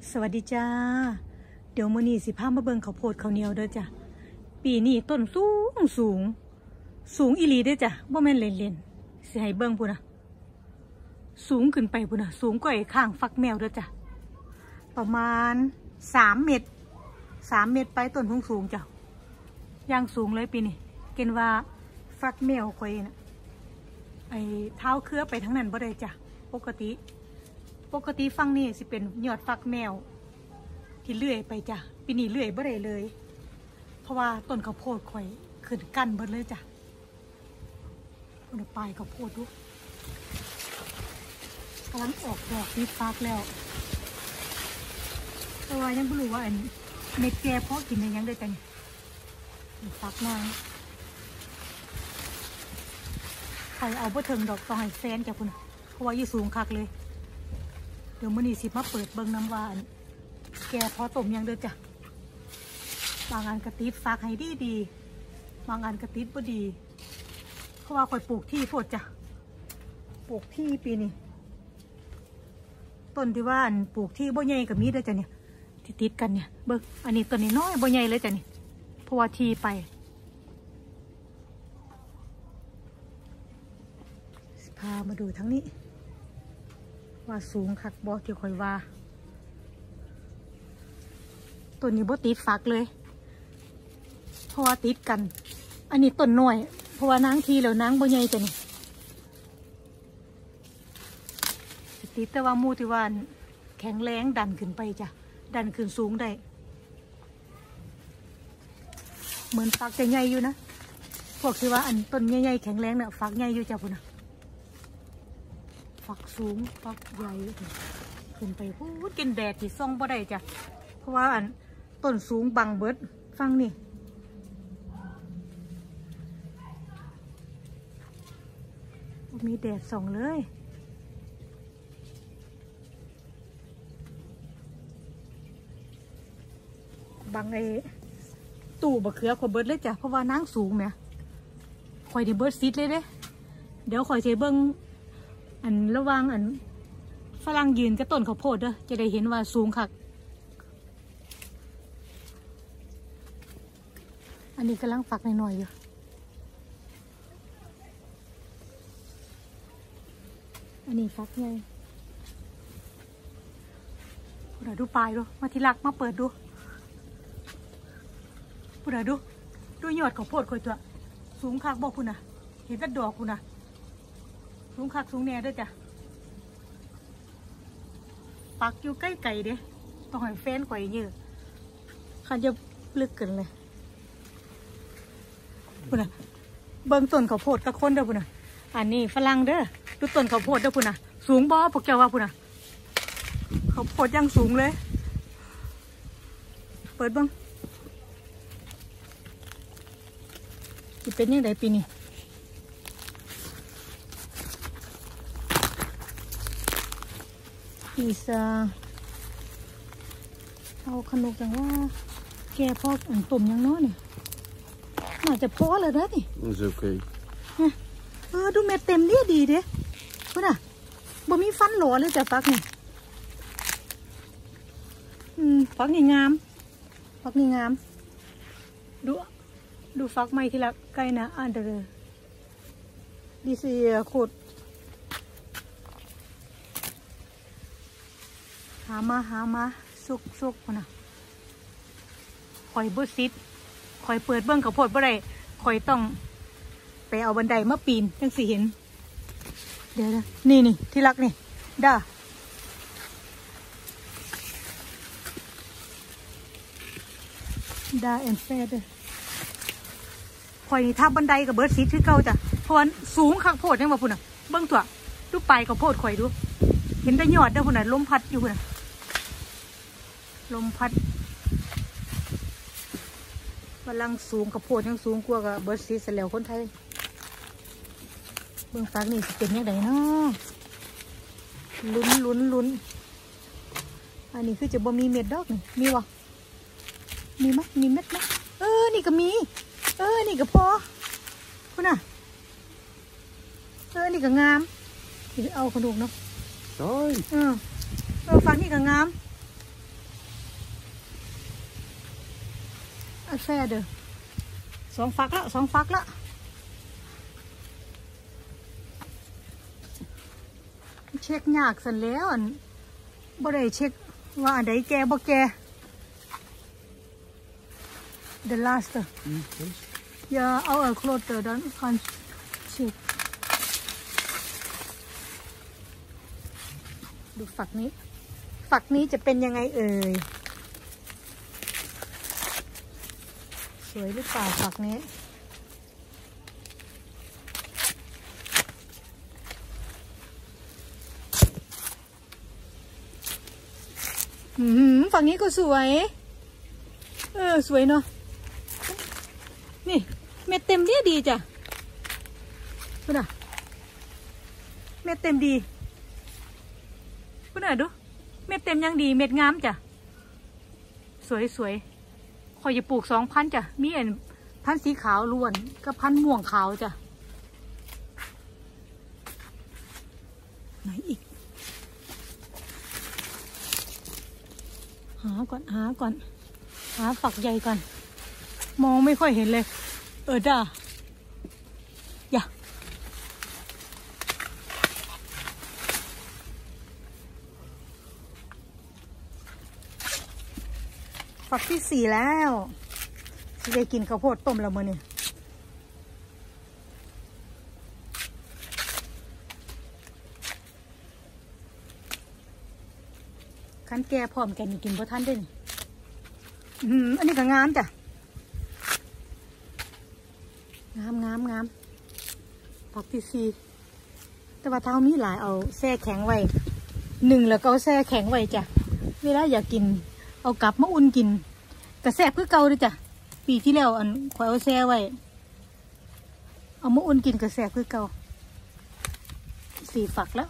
สวัสดีจ้าเดี๋ยวมื้อนี้สิพามาเบิ่งข้าวโพดข้าวเหนียวเด้อจ้ะปีนี้ต้นสูงอีหลีเด้อจ้ะบ่แม่นเล่นๆสิให้เบิ่งพุ่นน่ะสูงขึ้นไปพุ่นน่ะสูงกว่าไอ้ข้างฟักแมวเด้อจ้ะประมาณ3 เมตรไปต้นสูงจ้ะย่างสูงเลยปีนี้เกณฑ์ว่าฟักแมวข่อยน่ะไอ้เท้าเครือไปทั้งนั้นบ่ได้จ้ะปกติฟังนี่สิเป็นยอดฟักแมวที่เลื่อยไปจ้ะปีนี้เลื่อยบ่ได้เลยเพราะว่าต้นข้าวโพดข่อยขึ้นกั้นเบิดเลยจ้ะคนปลายข้าวโพดดูกำลังออกดอกนี่ฟักแล้วแต่ว่ายังไม่รู้ว่าอันเม็ดแก่เพาะกินได้ยังได้แต่นี่ฟักมาใครเอาบ่ถึงดอกต้องให้แฟนจ้ะคุณเพราะว่าอยู่สูงคักเลยเดี๋ยวมื้อนี้สิมาเปิดเบิ่งน้ำหวานแกพอต้มยังเด้อจ้ะบางอันกระติดฝากให้ดีบางอันกระติดบ่ดีเพราะว่าข่อยปลูกที่โพดจ้ะปลูกที่ปีนี้ต้นที่ว่าอันปลูกที่บ่ใหญ่กับมีเด้อจ้ะเนี่ยที่ติดกันเนี่ยเบิ่งอันนี้ต้นนี้น้อยบ่ใหญ่เลยจ้ะนี่เพราะว่าที่ไปพามาดูทั้งนี้ว่าสูงคักบ่ที่ข่อยว่าต้นนี้บ่ติดฝักเลยเพราะว่าติดกันอันนี้ต้นน้อยเพราะว่านางทีแล้วนางบ่ใหญ่จ้ะนี่ติดแต่ว่ามูที่ว่าแข็งแรงดันขึ้นไปจ้ะดันขึ้นสูงได้เหมือนฝักจะใหญ่อยู่นะพวกที่ว่าอันต้นใหญ่ๆแข็งแรงเนี่ยฝักใหญ่อยู่จ้ะพุ่นนะฝักสูงฝักใหญ่ขึ้นไปพูดกินแดดที่ซ่องบ่ได้จ้ะเพราะว่าอันต้นสูงบังเบิดฟังนี่มีแดดส่องเลยบังไอ้ตู้บะเขือข่อยเบิดเลยจ้ะเพราะว่าน้ำสูงเนี่ยข่อยได้เบิดซิดเลยเด้เดี๋ยวข่อยจะเบิ่งอันระวังอันฝรั่งยืนกับต้นข้าวโพดเด้อจะได้เห็นว่าสูงคักอันนี้กำลังฝักหน่อยๆอยู่อันนี้ฝักใหญ่เราดูปลายดูมาทีหลักมาเปิดดูพูดดูยอดข้าวโพดข่อยตัวสูงคักบอกคุณน่ะเห็นแต่ดอกคุณน่ะสูงคักสูงแน่ด้วยจ้ะปักอยู่ใกล้ไก่เด้ต้องให้แฟนข่อยเยอะคันจะลึกเกินเลยพุ่นน่ะเบิ่งต้นข้าวโพดกับคนเด้อพุ่นน่ะอันนี้ฝรั่งเด้อดูต้นข้าวโพดเด้อพุ่นน่ะสูงบ่พวกเจ้าว่าพุ่นน่ะข้าวโพดยังสูงเลยเปิดบ้างจะเป็นยังไงปีนี้อีสาเอาขนมจังว่าแกพอกอันตุ่มยังน้อยเนี่ยน่าจะพอเลยนะนี่โอเคดูเม็ดเต็มดีเด้พุ่นน่ะบ่มีฟันหล่อเลยจ้ะฟักนี่ฟักนี่งามดูฟักใหม่ทีละใกล้นะอันเดอร์ดิเซียโคตรหามาสุกพุ่นน่ะข่อยบ่ซิดข่อยเปิดเบิ่งข้าวโพดบ่ได้ข่อยต้องไปเอาบันไดมาปีนจังสิเห็นเดี๋ยวนะนี่ที่รักนี่ด้าแอนเฟดข่อยทับบันไดกับเบิร์ดซิดคือเก่าจ้ะเพราะว่าสูงข้าวโพดยังมาพุ่นน่ะเบิ่งตัวดูปลายข้าวโพดข่อยดูเห็นแต่ยอดเด้อพุ่นน่ะลมพัดอยู่พุ่นน่ะลมพัดกำลังสูงข้าวโพดยังสูงกว่ากับเบิร์ดซิดเสร็จแล้วคนไทยเบื้องฟักนี่สิเป็นยังไงเนาะลุ้นอันนี้คือจะบ่มีเม็ดดอกนี่มีวะมีไหมมีเม็ดไหมนี่ก็มีนี่ก็พอคุณน่ะนี่ก็งามเอาขนมเนาะฟักนี่ก็งามแซ่เด้อ2 ฟักละ2 ฟักละเช็คยากสันแล้วบ่ได้เช็คว่าอันใดแก่บ่แก่ the last yeah our closer don't can't check ดูฝักนี้จะเป็นยังไงเอ่ยสวยหรือเปล่าฝักนี้ฝั่งนี้ก็สวยสวยเนาะนี่เม็ดเต็มดีจ้ะพูดน่ะเม็ดเต็มดีพูดน่ะดูเม็ดเต็มยังดีเม็ดงามจ้ะสวยคอยจะปลูก2,000จ้ะมีพันธุ์สีขาวล้วนกับพันธุ์ม่วงขาวจ้ะไหนอีกหาก่อนหาฝักใหญ่ก่อนมองไม่ค่อยเห็นเลยจ้าอย่าฝักที่4แล้วจะได้กินข้าวโพดต้มแล้วมื้อนี้คันแก่พร้อมกันกินบ่ทันเด้นี่อันนี้ก็งามจ้ะงามผักที่4แต่ว่าเท้ามีหลายเอาแช่แข็งไว้1แล้วก็เอาแช่แข็งไว้จ้ะเวลาอยากกินเอากลับมาอุ่นกินกระแซ่บคือเก่าเลยจ้ะปีที่แล้วข่อยเอาแช่ไว้เอามาอุ่นกินกระแซ่บคือเก่า4 ฝักแล้ว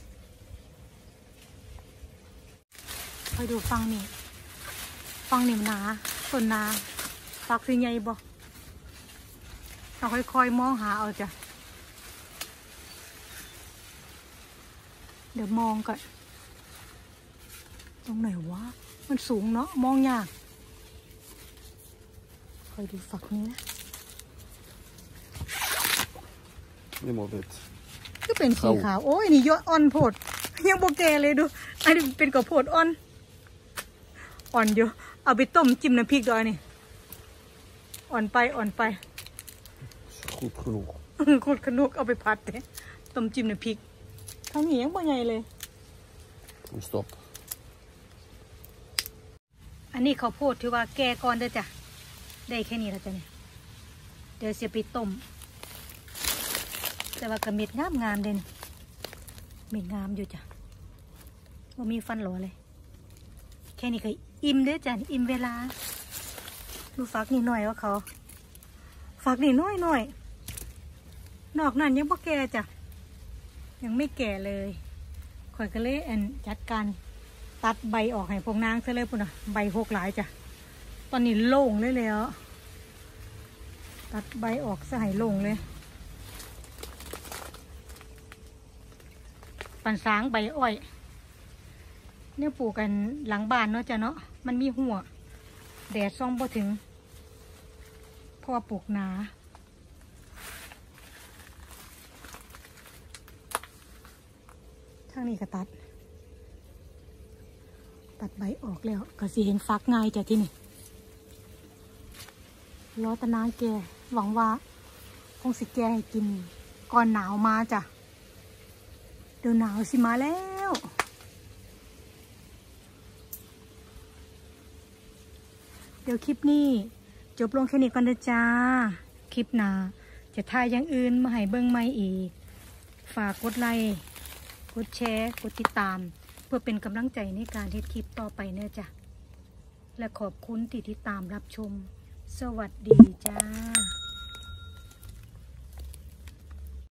คอยดูฟังนี่มันหนาต้นนาฝักสีใหญ่บ่เราค่อยๆมองหาเอาจ้ะเดี๋ยวมองก่อนตรงไหนวะมันสูงเนาะมองยากคอยดูฝักนี้นะนี่หมดเลยก็เป็นสีขาวโอ้ยนี่ยอดอ่อนโพดยังโบแกเลยดูอันนี้เป็นกระโพดอ่อนเยอะเอาไปต้มจิ้มน้ำพริกด้วยนี่อ่อนไปขุดขนุกเอาไปผัดเลยต้มจิ้มน้ำพริกทำอย่างบ่ใหญ่เลย stopp อันนี้ข้าวโพดที่ว่าแก่ก่อนเด้อจ้ะได้แค่นี้แล้วจ้ะเนี่ยเดี๋ยวเสียไปต้มแต่ว่ากระเม็ดงามเด่นเม็ดงามอยู่จ้ะว่ามีฟันหล่อเลยแค่นี้ก็อิ่มเด้อจ้ะอิ่มเวลาดูฝักนี่หน่อยว่าเขาฝักนี่น้อยนอกนั้นยังบ่แก่จ้ะยังไม่แก่เลยข่อยก็เลยจัดการตัดใบออกให้พวกนางซะเลยพุ่นน่ะใบ6หลายจ้ะตอนนี้โล่งเลยแล้วตัดใบออกซะให้โล่งเลยปันสางใบอ้อยเนี่ยปลูกกันหลังบ้านเนาะจ้ะเนาะมันมีหัวแดดส่องบ่ถึงเพราะว่าปลูกหนาทางนี้ก็ตัดใบออกแล้วก็สิเห็นฟักง่ายจ้ะที่นี่รอตะนางแกหวังว่าคงสิแกให้กินก่อนหนาวมาจ้ะเดี๋ยวหนาวสิมาแล้วเดี๋ยวคลิปนี้จบลงแค่นี้ก่อนนะจ้าคลิปหน้าจะถ่ายอย่างอื่นมาให้เบิ่งใหม่อีกฝากกดไลค์กดแชร์กดติดตามเพื่อเป็นกำลังใจในการเฮ็ดคลิปต่อไปเนอะจ้ะและขอบคุณที่ติดตามรับชมสวัสดีจ้า